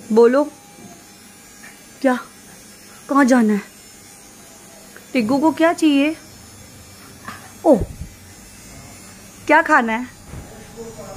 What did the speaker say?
बोलो क्या, कहाँ जाना है? टिग्गू को क्या चाहिए? ओह, क्या खाना है?